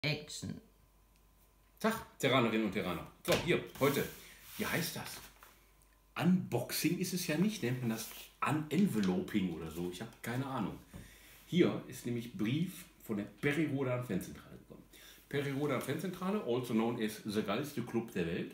Action. Tag, Terranerinnen und Terraner. So, hier, heute, wie heißt das? Unboxing ist es ja nicht, nennt man das Unenveloping oder so, ich habe keine Ahnung. Hier ist nämlich Brief von der Peri-Rodan Fanzentrale gekommen. Peri-Rodan Fanzentrale, also known as the geilste Club der Welt.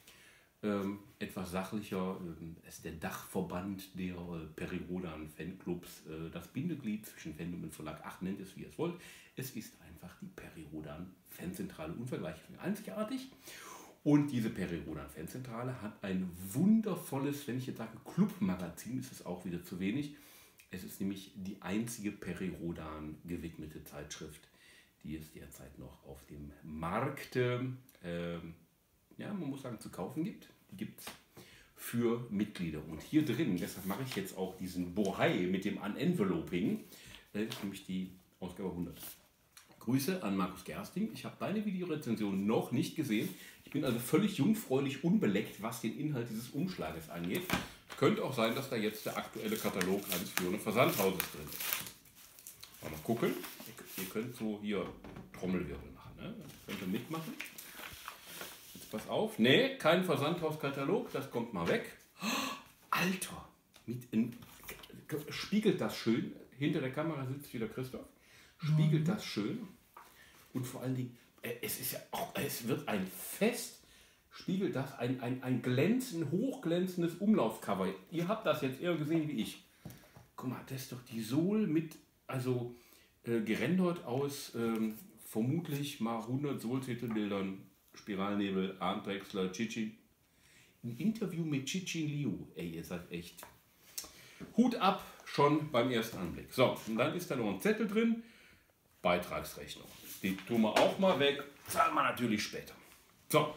Etwas sachlicher, ist der Dachverband der Peri-Rodan Fanclubs, das Bindeglied zwischen Fandom und Verlag. Ach, nennt es wie ihr es wollt. Es ist einfach die Peri-Rodan Fanzentrale, unvergleichlich und einzigartig. Und diese Peri-Rodan Fanzentrale hat ein wundervolles, wenn ich jetzt sage Clubmagazin, ist es auch wieder zu wenig. Es ist nämlich die einzige Peri-Rodan gewidmete Zeitschrift, die es derzeit noch auf dem Markte, ja, man muss sagen, zu kaufen gibt. Die gibt es für Mitglieder. Und hier drin, deshalb mache ich jetzt auch diesen Bohai mit dem Unenveloping, ist nämlich die Ausgabe 100. Grüße an Markus Gersting. Ich habe deine Videorezension noch nicht gesehen. Ich bin also völlig jungfräulich unbeleckt, was den Inhalt dieses Umschlages angeht. Könnte auch sein, dass da jetzt der aktuelle Katalog eines führenden Versandhauses drin ist. Mal gucken. Ihr könnt so hier Trommelwirbel machen. Ne? Könnt ihr mitmachen. Jetzt pass auf. Nee, kein Versandhauskatalog. Das kommt mal weg. Oh, Alter! Spiegelt das schön. Hinter der Kamera sitzt wieder Christoph. Spiegelt das schön. Und vor allen Dingen, es ist ja auch, es wird ein Fest. Spiegelt das ein glänzend, hochglänzendes Umlaufcover. Ihr habt das jetzt eher gesehen wie ich. Guck mal, das ist doch die Sohle mit, also gerendert aus vermutlich mal 100 Sohltitelbildern, Spiralnebel, Arndrechsler, Chichi. Ein Interview mit Chichi Liu. Ey, ihr seid echt. Hut ab, schon beim ersten Anblick. So, und dann ist da noch ein Zettel drin. Beitragsrechnung. Die tun wir auch mal weg. Zahlen wir natürlich später. So.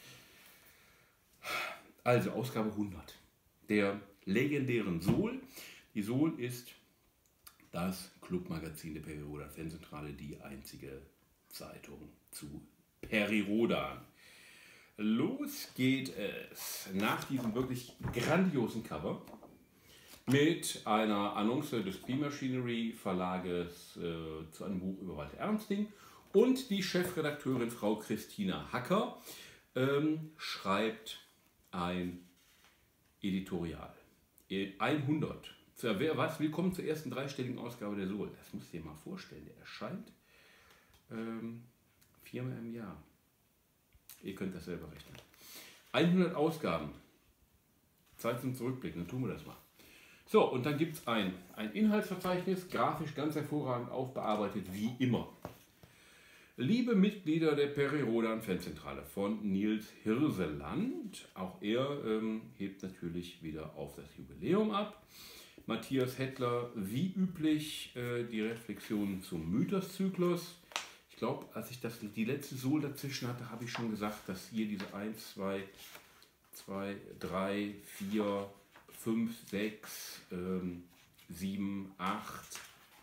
Also Ausgabe 100 der legendären Sohl. Die Sohl ist das Clubmagazin der Peri-Rodan Fanzentrale, die einzige Zeitung zu Peri-Rodan. Los geht es nach diesem wirklich grandiosen Cover mit einer Annonce des P-Machinery Verlages zu einem Buch über Walter Ernsting, und die Chefredakteurin Frau Christina Hacker schreibt ein Editorial. 100. Willkommen zur ersten dreistelligen Ausgabe der Sohl. Das musst du dir mal vorstellen. Der erscheint 4-mal im Jahr. Ihr könnt das selber rechnen. 100 Ausgaben. Zeit zum Zurückblicken. Dann tun wir das mal. So, und dann gibt es ein Inhaltsverzeichnis, grafisch ganz hervorragend aufbearbeitet, wie immer. Liebe Mitglieder der Peri-Rodan Fanzentrale von Nils Hirseland, auch er hebt natürlich wieder auf das Jubiläum ab. Matthias Hettler, wie üblich, die Reflexionen zum Mythos-Zyklus. Ich glaube, als ich die letzte Sohl dazwischen hatte, habe ich schon gesagt, dass hier diese 1, 2, 3, 4, 5, 6, 7, 8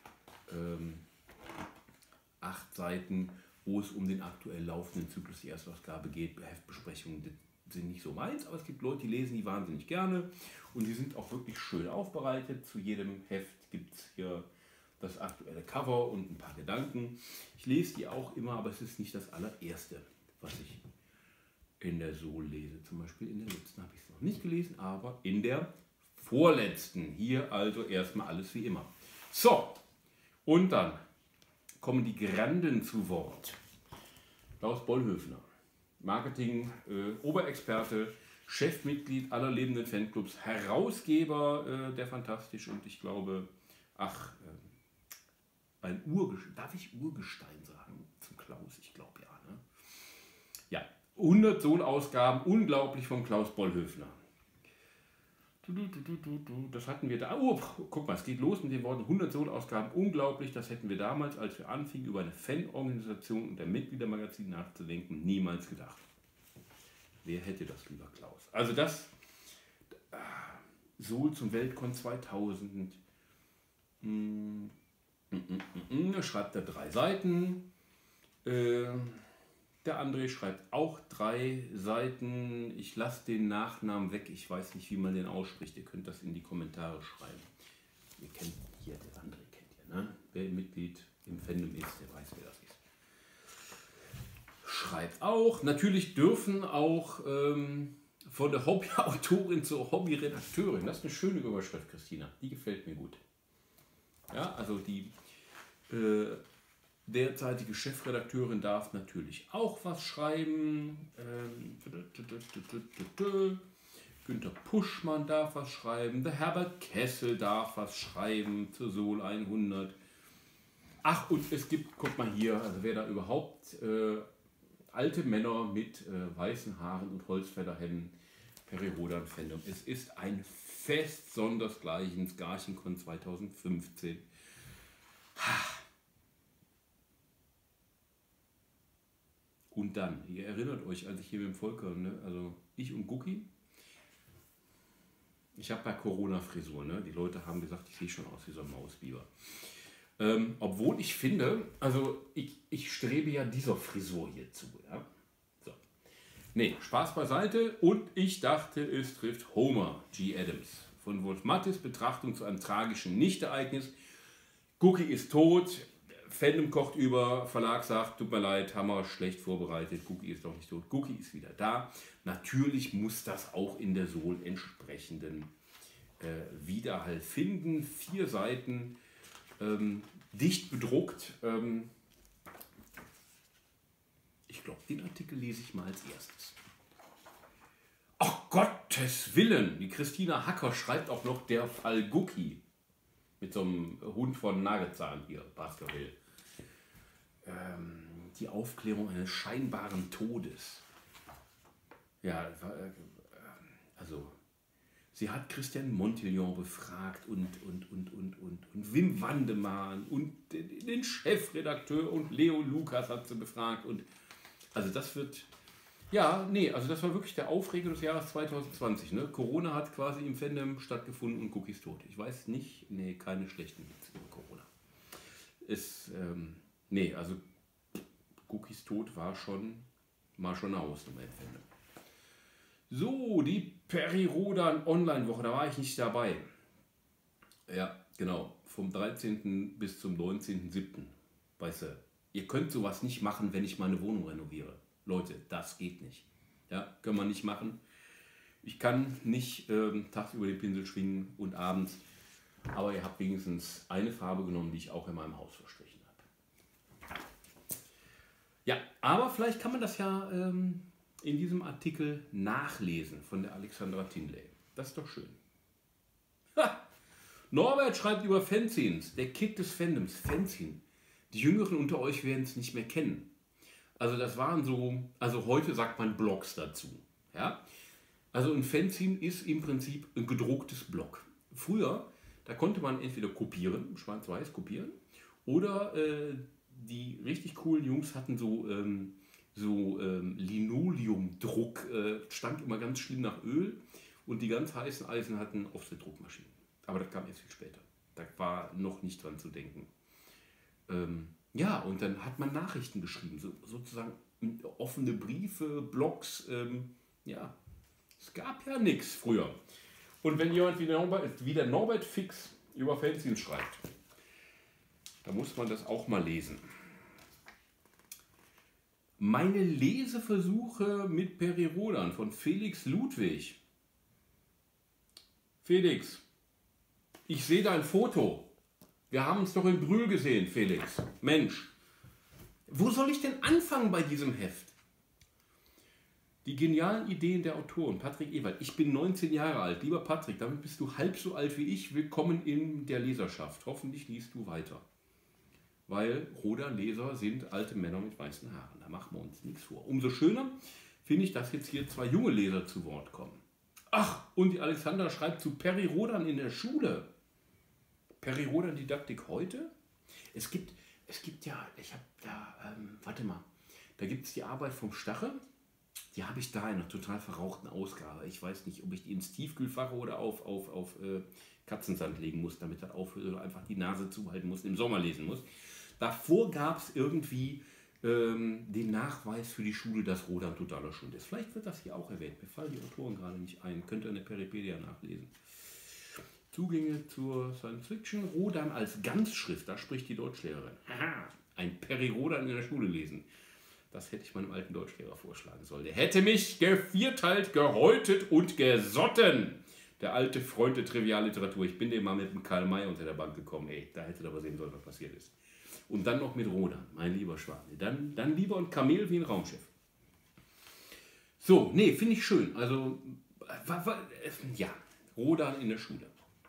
Seiten, wo es um den aktuell laufenden Zyklus, die Erstausgabe geht. Heftbesprechungen sind nicht so meins, aber es gibt Leute, die lesen die wahnsinnig gerne und die sind auch wirklich schön aufbereitet. Zu jedem Heft gibt es hier das aktuelle Cover und ein paar Gedanken. Ich lese die auch immer, aber es ist nicht das allererste, was ich in der Sohl lese. Zum Beispiel in der letzten habe ich es noch nicht gelesen, aber in der vorletzten. Hier also erstmal alles wie immer. So, und dann kommen die Granden zu Wort. Klaus Bollhöfner, Marketing, Oberexperte, Chefmitglied aller lebenden Fanclubs, Herausgeber der Fantastisch und ich glaube, ein Urgestein, darf ich Urgestein sagen zum Klaus? Ich glaube ja. Ne? Ja, 100 Sohlausgaben, unglaublich von Klaus Bollhöfner. Das hatten wir da. Oh, guck mal, es geht los mit den Worten 100 Sohlausgaben, unglaublich. Das hätten wir damals, als wir anfingen, über eine Fanorganisation und der Mitgliedermagazin nachzudenken, niemals gedacht. Wer hätte das, lieber Klaus? Also das Sohl zum Weltcon 2000. Da schreibt er 3 Seiten. Der André schreibt auch 3 Seiten. Ich lasse den Nachnamen weg. Ich weiß nicht, wie man den ausspricht. Ihr könnt das in die Kommentare schreiben. Ihr kennt hier, der André kennt ihr, ne? Wer Mitglied im Fandom ist, der weiß, wer das ist. schreibt auch, natürlich dürfen auch von der Hobbyautorin zur Hobbyredakteurin. Das ist eine schöne Überschrift, Christina. Die gefällt mir gut. Ja, also die derzeitige Chefredakteurin darf natürlich auch was schreiben. Günter Puschmann darf was schreiben. Der Herbert Kessel darf was schreiben zur Sol 100. Ach, und es gibt, guck mal hier, also wer da überhaupt alte Männer mit weißen Haaren und Holzfällerhemden, Perirodan Fandom. Es ist ein Fest sondersgleichen, Garchenkon 2015. Und dann, ihr erinnert euch, als ich hier mit dem Volker, ne, also ich und Gucki, ich habe bei Corona-Frisur, ne, die Leute haben gesagt, ich sehe schon aus wie so ein Mausbiber. Obwohl ich finde, also ich strebe ja dieser Frisur hier zu. Ja? So. Nee, Spaß beiseite. Und ich dachte, es trifft Homer G. Adams. Von Wolf Mattis Betrachtung zu einem tragischen Nichtereignis. Gucki ist tot, Fandom kocht über, Verlag sagt, tut mir leid, haben wir schlecht vorbereitet, Gucki ist doch nicht tot. Gucki ist wieder da. Natürlich muss das auch in der Sol entsprechenden Widerhall finden. 4 Seiten. Dicht bedruckt. Ich glaube, den Artikel lese ich mal als erstes. Ach Gottes Willen! Die Christina Hacker schreibt auch noch der Fall Gucki. Mit so einem Hund von Nagezahn hier, Baskerville. Die Aufklärung eines scheinbaren Todes. Ja, also... Sie hat Christian Montillon befragt und Wim Wandemann und den Chefredakteur und Leo Lukas hat sie befragt. Und also das wird, ja, nee, also das war wirklich der Aufreger des Jahres 2020. Ne? Corona hat quasi im Fandom stattgefunden und Gucki ist tot. Ich weiß nicht, nee, keine schlechten Witze über Corona. Nee, also Guckis Tod war schon mal eine Hausnummer im Fandom. So, die Perirodan Online-Woche, da war ich nicht dabei. Ja, genau, vom 13. bis zum 19.07. Weißt du, ihr könnt sowas nicht machen, wenn ich meine Wohnung renoviere. Leute, das geht nicht. Ja, können wir nicht machen. Ich kann nicht tagsüber den Pinsel schwingen und abends, aber ihr habt wenigstens eine Farbe genommen, die ich auch in meinem Haus verstrichen habe. Ja, aber vielleicht kann man das ja... in diesem Artikel nachlesen von der Alexandra Tinley. Das ist doch schön. Ha! Norbert schreibt über Fanzines, der Kick des Fandoms, Fanzine. Die Jüngeren unter euch werden es nicht mehr kennen. Also das waren so, also heute sagt man Blogs dazu. Ja? Also ein Fanzine ist im Prinzip ein gedrucktes Blog. Früher, da konnte man entweder kopieren, schwarz-weiß kopieren, oder die richtig coolen Jungs hatten so Linoleumdruck, stank immer ganz schlimm nach Öl und die ganz heißen Eisen hatten Offset-Druckmaschinen. Aber das kam erst viel später. Da war noch nicht dran zu denken. Ja, und dann hat man Nachrichten geschrieben, sozusagen offene Briefe, Blogs. Ja, es gab ja nichts früher. Und wenn jemand wie der Norbert Fix über Fanzines schreibt, da muss man das auch mal lesen. Meine Leseversuche mit Perirodan von Felix Ludwig. Felix, ich sehe dein Foto. Wir haben uns doch in Brühl gesehen, Felix. Mensch, wo soll ich denn anfangen bei diesem Heft? Die genialen Ideen der Autoren, Patrick Ewald. Ich bin 19 Jahre alt. Lieber Patrick, damit bist du halb so alt wie ich. Willkommen in der Leserschaft. Hoffentlich liest du weiter. Weil Rodan-Leser sind alte Männer mit weißen Haaren. Da machen wir uns nichts vor. Umso schöner finde ich, dass jetzt hier 2 junge Leser zu Wort kommen. Ach, und die Alexandra schreibt zu Perirodan in der Schule. Perirodan-Didaktik heute? Es gibt ja, ich habe da, warte mal, da gibt es die Arbeit vom Stache. Die habe ich da in einer total verrauchten Ausgabe. Ich weiß nicht, ob ich die ins Tiefkühlfach oder auf Katzensand legen muss, damit das aufhört oder einfach die Nase zuhalten muss, im Sommer lesen muss. Davor gab es irgendwie den Nachweis für die Schule, dass Rodan totaler Schund ist. Vielleicht wird das hier auch erwähnt. Mir fallen die Autoren gerade nicht ein. Könnt ihr in der Peripedia nachlesen. Zugänge zur Science Fiction. Rodan als Ganzschrift. Da spricht die Deutschlehrerin. Haha, ein Perirodan in der Schule lesen. Das hätte ich meinem alten Deutschlehrer vorschlagen sollen. Der hätte mich gevierteilt, gehäutet und gesotten. Der alte Freund der Trivialliteratur. Ich bin dem mal mit dem Karl May unter der Bank gekommen. Ey, da hätte er aber sehen sollen, was passiert ist. Und dann noch mit Rodan, mein lieber Schwan. Dann lieber ein Kamel wie ein Raumschiff. So, nee, finde ich schön. Also, ja, Rodan in der Schule.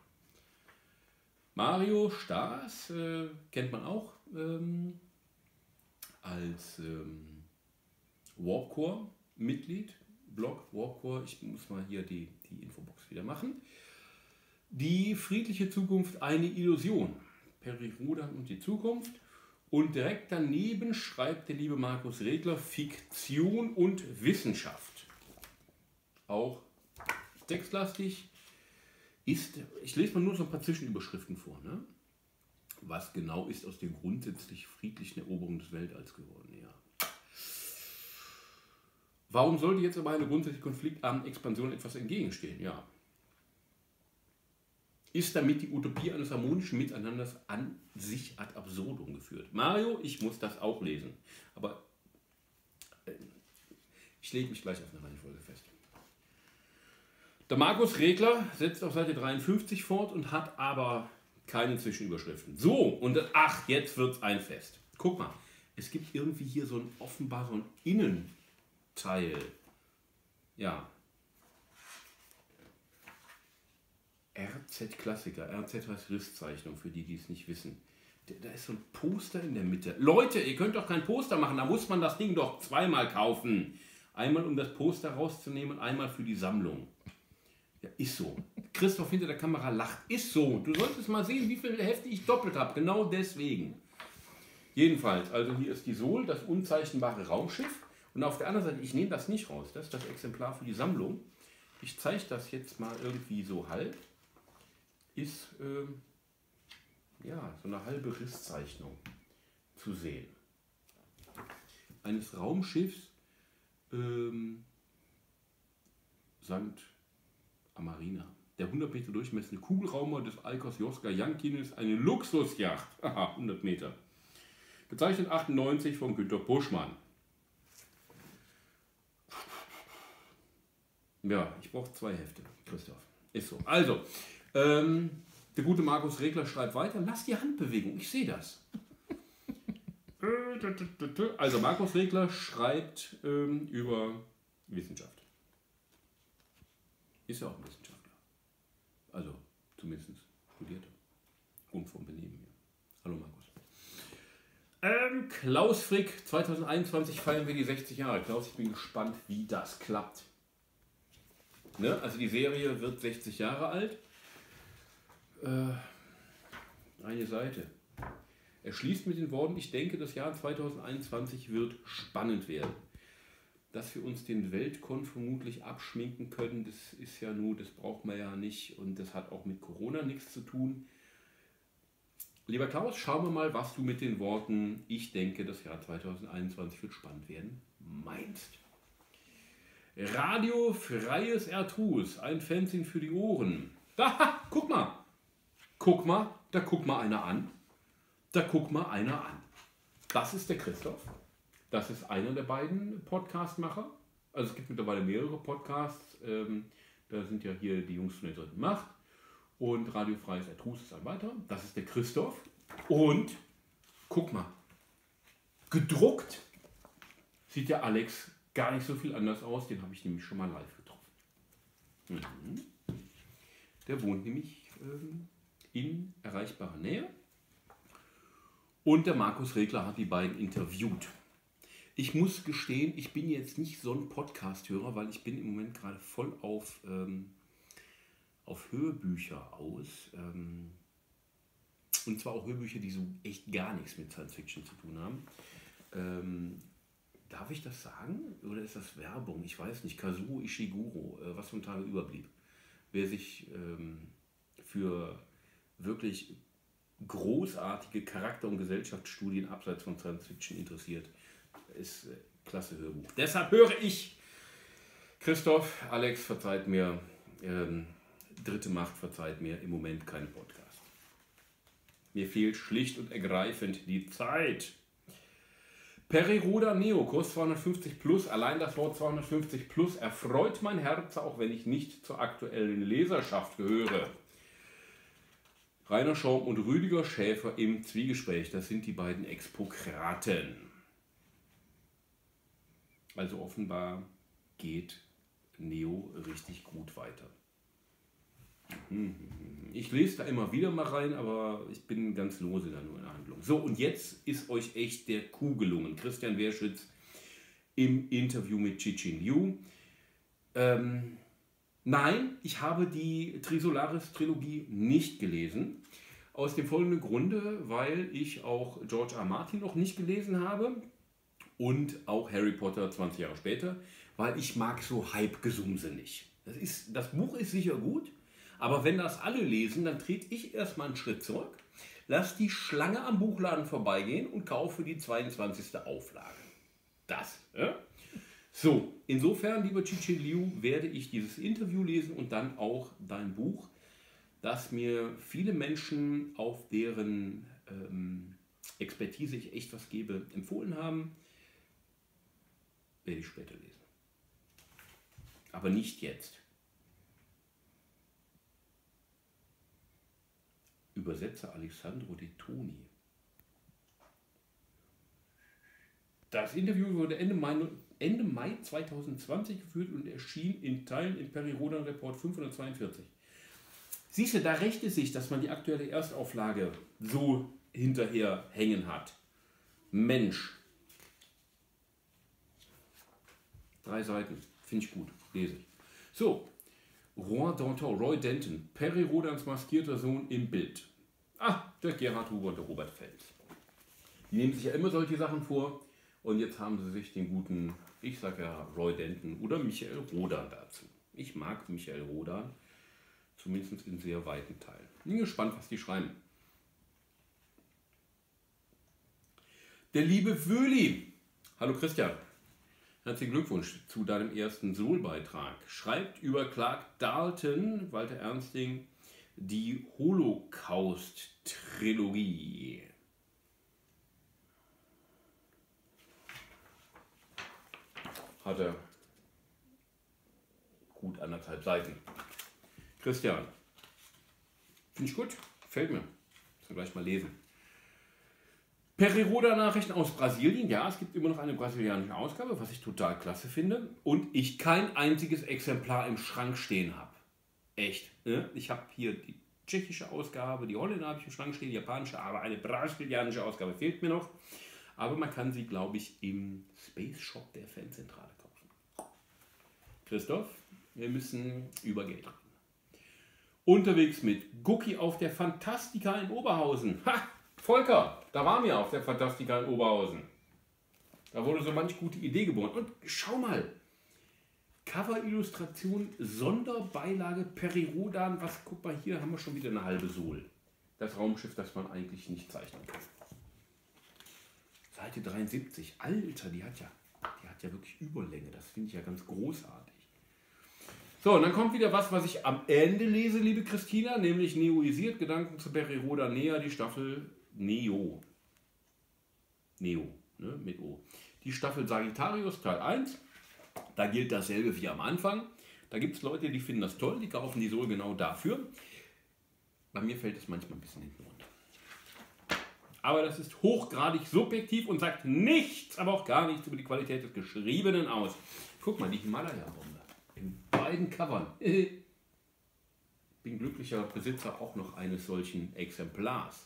Mario Staes kennt man auch als Warpcore-Mitglied. Blog Warpcore, ich muss mal hier die Infobox wieder machen. Die friedliche Zukunft, eine Illusion. Peri Rodan und die Zukunft. Und direkt daneben schreibt der liebe Markus Regler Fiktion und Wissenschaft. Auch textlastig. Ich lese mal nur so ein paar Zwischenüberschriften vor. Ne? Was genau ist aus der grundsätzlich friedlichen Eroberung des Weltalls geworden? Ja. Warum sollte jetzt aber eine grundsätzliche konfliktarme Expansion etwas entgegenstehen? Ja. Ist damit die Utopie eines harmonischen Miteinanders an sich ad absurdum geführt? Mario, ich muss das auch lesen. Aber ich lege mich gleich auf eine Reihenfolge fest. Der Markus Regler setzt auf Seite 53 fort und hat aber keine Zwischenüberschriften. So, und ach, jetzt wird es ein Fest. Guck mal, es gibt irgendwie hier offenbar so ein Innenteil. Ja. RZ-Klassiker. RZ heißt Risszeichnung, für die es nicht wissen. Da ist so ein Poster in der Mitte. Leute, ihr könnt doch kein Poster machen, da muss man das Ding doch zweimal kaufen. Einmal, um das Poster rauszunehmen und einmal für die Sammlung. Ja, ist so. Christoph hinter der Kamera lacht. Ist so. Du solltest mal sehen, wie viele Hefte ich doppelt habe. Genau deswegen. Jedenfalls, also hier ist die Sol, das unzeichnbare Raumschiff. Und auf der anderen Seite, ich nehme das nicht raus. Das ist das Exemplar für die Sammlung. Ich zeige das jetzt mal irgendwie so halb. Ist ja so eine halbe Risszeichnung zu sehen. Eines Raumschiffs St. Amarina. Der 100 Meter durchmessende Kugelraumer des Alkos Joska Jankin ist eine Luxusjacht. Aha, 100 Meter. Gezeichnet 98 von Günter Puschmann. Ja, ich brauche 2 Hefte, Christoph. Ist so. Also, der gute Markus Regler schreibt weiter. Lass die Handbewegung, ich sehe das. Also, Markus Regler schreibt über Wissenschaft. Ist ja auch ein Wissenschaftler. Also, zumindest studiert er. Und vom Benehmen her. Hallo Markus. Klaus Frick, 2021 feiern wir die 60 Jahre. Klaus, ich bin gespannt, wie das klappt. Ne? Also die Serie wird 60 Jahre alt. Eine Seite. Er schließt mit den Worten, ich denke, das Jahr 2021 wird spannend werden. Dass wir uns den Weltkon vermutlich abschminken können, das ist ja nur, das braucht man ja nicht und das hat auch mit Corona nichts zu tun. Lieber Klaus, schauen wir mal, was du mit den Worten, ich denke, das Jahr 2021 wird spannend werden, meinst. Radio Freies Ertrus, ein Fanzine für die Ohren. Da, guck mal, da guck mal einer an. Das ist der Christoph. Das ist einer der beiden Podcast-Macher. Also es gibt mittlerweile mehrere Podcasts. Da sind ja hier die Jungs von der dritten Macht. Und Radio Freies Ertrus ist ein weiterer. Das ist der Christoph. Und guck mal, gedruckt sieht der Alex gar nicht so viel anders aus. Den habe ich nämlich schon mal live getroffen. Der wohnt nämlich in erreichbarer Nähe. Und der Markus Regler hat die beiden interviewt. Ich muss gestehen, ich bin jetzt nicht so ein Podcast-Hörer, weil ich bin im Moment gerade voll auf Hörbücher aus. Und zwar auch Hörbücher, die so echt gar nichts mit Science Fiction zu tun haben. Darf ich das sagen? Oder ist das Werbung? Ich weiß nicht. Kazuo Ishiguro, was von Tage überblieb. Wer sich für wirklich großartige Charakter- und Gesellschaftsstudien abseits von Science Fiction interessiert, ist klasse Hörbuch. Deshalb höre ich, Christoph, Alex verzeiht mir, Dritte Macht verzeiht mir im Moment keinen Podcast. Mir fehlt schlicht und ergreifend die Zeit. Periroda Neo, Kurs 250 plus, allein das Wort 250 plus erfreut mein Herz, auch wenn ich nicht zur aktuellen Leserschaft gehöre. Rainer Schaum und Rüdiger Schäfer im Zwiegespräch, das sind die beiden Expokraten. Also offenbar geht Neo richtig gut weiter. Ich lese da immer wieder mal rein, aber ich bin ganz lose da nur in der Handlung. So, und jetzt ist euch echt der Coup gelungen. Christian Wehrschütz im Interview mit Cixin Liu. Nein, ich habe die Trisolaris-Trilogie nicht gelesen. Aus dem folgenden Grunde, weil ich auch George R. Martin noch nicht gelesen habe und auch Harry Potter 20 Jahre später, weil ich mag so Hype-Gesumse nicht. Das Buch ist sicher gut, aber wenn das alle lesen, dann trete ich erstmal einen Schritt zurück, lasse die Schlange am Buchladen vorbeigehen und kaufe die 22. Auflage. Das. Ja? So, insofern, lieber Cixin Liu, werde ich dieses Interview lesen und dann auch dein Buch, das mir viele Menschen, auf deren Expertise ich echt was gebe, empfohlen haben, werde ich später lesen. Aber nicht jetzt. Übersetzer Alessandro De Toni. Das Interview wurde Ende Mai 2020 geführt und erschien in Teilen im Perirodan Report 542. Siehst du, da rächt es sich, dass man die aktuelle Erstauflage so hinterher hängen hat. Mensch. 3 Seiten. Finde ich gut. Lese ich. So. Roy Denton. Perirodans maskierter Sohn im Bild. Ah, der Gerhard Huber und der Robert Fels. Die nehmen sich ja immer solche Sachen vor. Und jetzt haben sie sich den guten, ich sage ja Roy Denton oder Michael Rodan dazu. Ich mag Michael Rodan, zumindest in sehr weiten Teilen. Bin gespannt, was die schreiben. Der liebe Wöli. Hallo Christian. Herzlichen Glückwunsch zu deinem ersten Sol-Beitrag. Schreibt über Clark Dalton, Walter Ernsting, die Holocaust-Trilogie. Hat er gut 1,5 Seiten. Christian, finde ich gut, gefällt mir. Muss ich gleich mal lesen. Periroda-Nachrichten aus Brasilien. Ja, es gibt immer noch eine brasilianische Ausgabe, was ich total klasse finde. Und ich kein einziges Exemplar im Schrank stehen habe. Echt. Ne? Ich habe hier die tschechische Ausgabe, die Holländer habe ich im Schrank stehen, die japanische, aber eine brasilianische Ausgabe fehlt mir noch. Aber man kann sie, glaube ich, im Space Shop der Fanzentrale kaufen. Christoph, wir müssen über Geld reden. Unterwegs mit Gucki auf der Fantastica in Oberhausen. Ha! Volker, da waren wir auf der Fantastica in Oberhausen. Da wurde so manch gute Idee geboren. Und schau mal, Cover-Illustration, Sonderbeilage Perirodan. Guck mal, hier haben wir schon wieder eine halbe Sol. Das Raumschiff, das man eigentlich nicht zeichnen kann. Seite 73, Alter, die hat ja wirklich Überlänge. Das finde ich ja ganz großartig. So, und dann kommt wieder was ich am Ende lese, liebe Christina, nämlich Neoisiert, Gedanken zu Periroda Nea, die Staffel Neo, ne, mit O. Die Staffel Sagittarius, Teil 1. Da gilt dasselbe wie am Anfang. Da gibt es Leute, die finden das toll, die kaufen die Sol genau dafür. Bei mir fällt es manchmal ein bisschen hinten runter. Aber das ist hochgradig subjektiv und sagt nichts, aber auch gar nichts über die Qualität des Geschriebenen aus. Guck mal, die Himalaya-Bombe. In beiden Covern. Bin glücklicher Besitzer auch noch eines solchen Exemplars.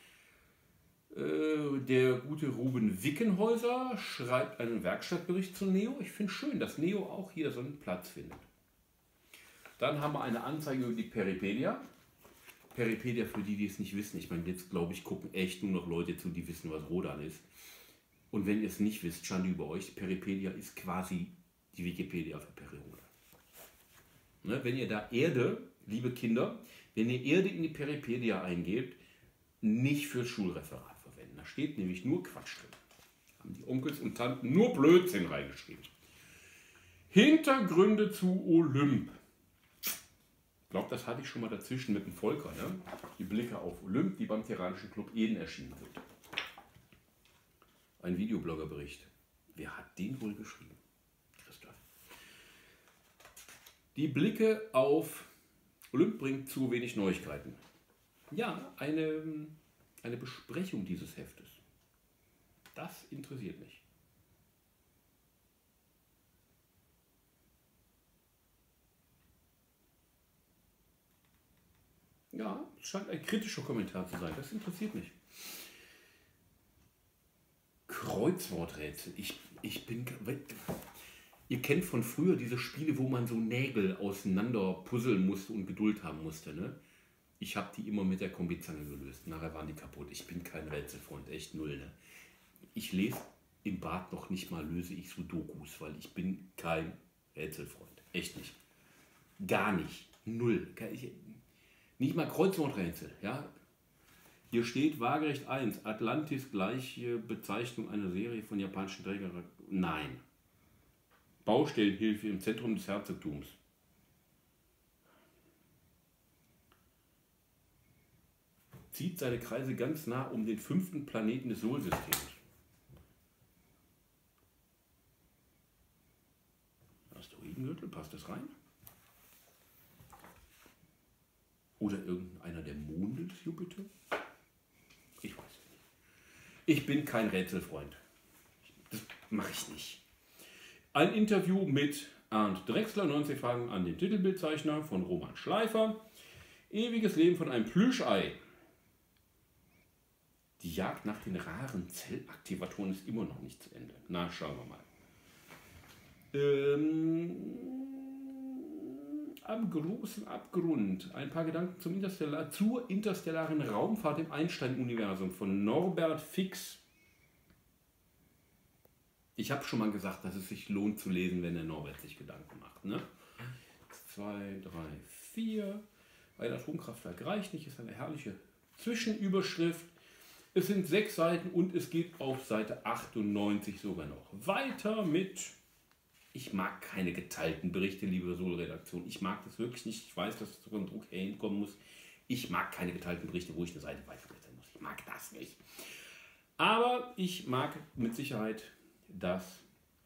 Der gute Ruben Wickenhäuser schreibt einen Werkstattbericht zu Neo. Ich finde schön, dass Neo auch hier so einen Platz findet. Dann haben wir eine Anzeige über die Peripedia. Peripedia, für die es nicht wissen, ich meine, jetzt glaube ich, gucken echt nur noch Leute zu, die wissen, was Rodan ist. Und wenn ihr es nicht wisst, Schande über euch, Peripedia ist quasi die Wikipedia für Periroda. Ne, wenn ihr da Erde, liebe Kinder, wenn ihr Erde in die Peripedia eingebt, nicht für Schulreferat verwenden. Da steht nämlich nur Quatsch drin. Haben die Onkels und Tanten nur Blödsinn reingeschrieben. Hintergründe zu Olymp. Ich glaube, das hatte ich schon mal dazwischen mit dem Volker. Ne? Die Blicke auf Olymp, die beim Terranischen Club Eden erschienen wird. Ein Videobloggerbericht. Wer hat den wohl geschrieben? Christoph. Die Blicke auf Olymp bringt zu wenig Neuigkeiten. Ja, eine Besprechung dieses Heftes. Das interessiert mich. Ja, es scheint ein kritischer Kommentar zu sein. Das interessiert mich. Kreuzworträtsel. Ich bin... Ihr kennt von früher diese Spiele, wo man so Nägel auseinander puzzeln musste und Geduld haben musste, ne? Ich habe die immer mit der Kombizange gelöst. Nachher waren die kaputt. Ich bin kein Rätselfreund. Echt null, ne? Ich lese im Bad noch nicht mal, löse ich Sudokus, weil ich bin kein Rätselfreund. Echt nicht. Gar nicht. Null. Nicht mal Kreuzworträtsel, ja? Hier steht waagerecht 1, Atlantis gleiche Bezeichnung einer Serie von japanischen Trägern. Nein. Baustellenhilfe im Zentrum des Herzogtums. Zieht seine Kreise ganz nah um den 5. Planeten des Solsystems. Asteroidengürtel, passt das rein? Oder irgendeiner der Monde des Jupiter? Ich weiß es nicht. Ich bin kein Rätselfreund. Das mache ich nicht. Ein Interview mit Arndt Drechsler, 90 Fragen an den Titelbildzeichner von Roman Schleifer. Ewiges Leben von einem Plüschei. Die Jagd nach den raren Zellaktivatoren ist immer noch nicht zu Ende. Na, schauen wir mal. Am großen Abgrund. Ein paar Gedanken zur interstellaren Raumfahrt im Einstein-Universum von Norbert Fix. Ich habe schon mal gesagt, dass es sich lohnt zu lesen, wenn der Norbert sich Gedanken macht. Ne? 2, 3, 4. Ein Atomkraftwerk reicht nicht, ist eine herrliche Zwischenüberschrift. Es sind 6 Seiten und es geht auf Seite 98 sogar noch weiter mit... Ich mag keine geteilten Berichte, liebe Sol-Redaktion. Ich mag das wirklich nicht. Ich weiß, dass es sogar ein Druck hinkommen muss. Ich mag keine geteilten Berichte, wo ich eine Seite weiterblättern muss. Ich mag das nicht. Aber ich mag mit Sicherheit das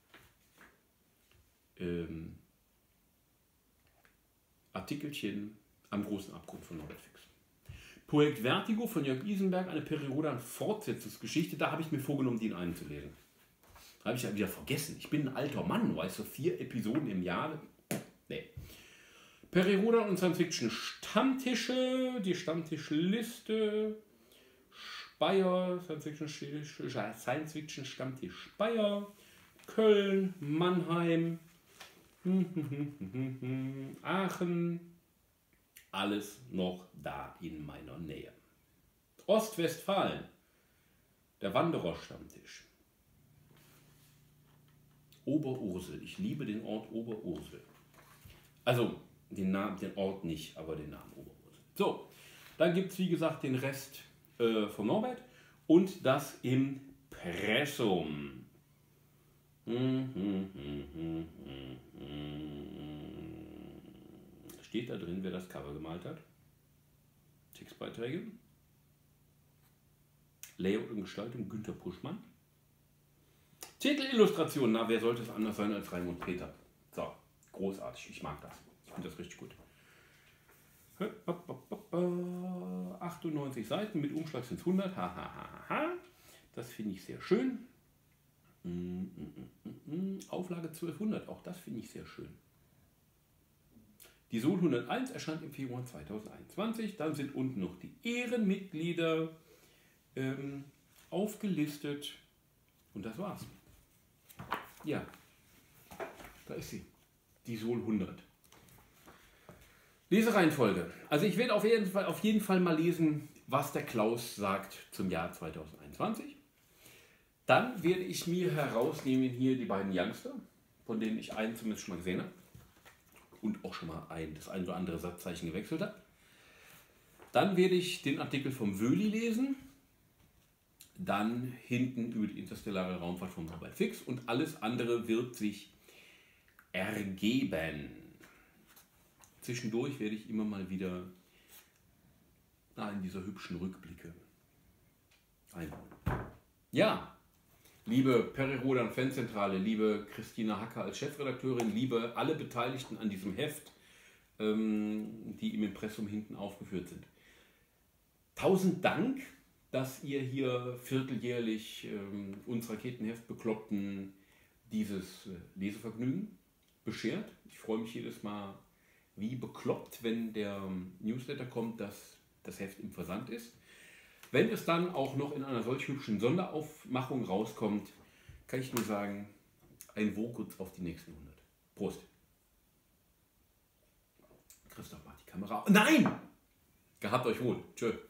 Artikelchen am großen Abgrund von Norbert Fix. Projekt Vertigo von Jörg Isenberg, eine Periodan-Fortsetzungsgeschichte. Da habe ich mir vorgenommen, die in einem zu lesen. Habe ich ja wieder vergessen. Ich bin ein alter Mann, weißt du, 4 Episoden im Jahr. Nee. Periodan und Science-Fiction Stammtische, die Stammtischliste, Speyer, Science-Fiction Stammtisch Speyer, Köln, Mannheim, Aachen, alles noch da in meiner Nähe. Ostwestfalen, der Wanderer-Stammtisch. Oberursel, ich liebe den Ort Oberursel. Also den Ort nicht, aber den Namen Oberursel. So, dann gibt es wie gesagt den Rest von Norbert und das Impressum. Steht da drin, wer das Cover gemalt hat? Textbeiträge. Layout und Gestaltung Günter Puschmann. Titelillustration, na, wer sollte es anders sein als Raimund Peter? So, großartig, ich mag das. Ich finde das richtig gut. 98 Seiten mit Umschlag sind 100. Das finde ich sehr schön. Auflage 1200, auch das finde ich sehr schön. Die Sol 101 erscheint im Februar 2021. Dann sind unten noch die Ehrenmitglieder aufgelistet. Und das war's. Ja, da ist sie. Die Sol 100. Lesereihenfolge. Also ich werde auf jeden Fall mal lesen, was der Klaus sagt zum Jahr 2021. Dann werde ich mir herausnehmen hier die beiden Youngster, von denen ich einen zumindest schon mal gesehen habe. Und auch schon mal das ein oder andere Satzzeichen gewechselt habe. Dann werde ich den Artikel vom Wöli lesen. Dann hinten über die interstellare Raumfahrt von Norbert Fix und alles andere wird sich ergeben. Zwischendurch werde ich immer mal wieder in dieser hübschen Rückblicke einbauen. Ja, liebe Perirodan Fanzentrale, liebe Christina Hacker als Chefredakteurin, liebe alle Beteiligten an diesem Heft, die im Impressum hinten aufgeführt sind. 1000 Dank, dass ihr hier vierteljährlich uns Raketenheft-Bekloppten dieses Lesevergnügen beschert. Ich freue mich jedes Mal wie bekloppt, wenn der Newsletter kommt, dass das Heft im Versand ist. Wenn es dann auch noch in einer solch hübschen Sonderaufmachung rauskommt, kann ich nur sagen, ein Wohlgut auf die nächsten 100. Prost. Christoph macht die Kamera. Nein! Gehabt euch wohl. Tschö.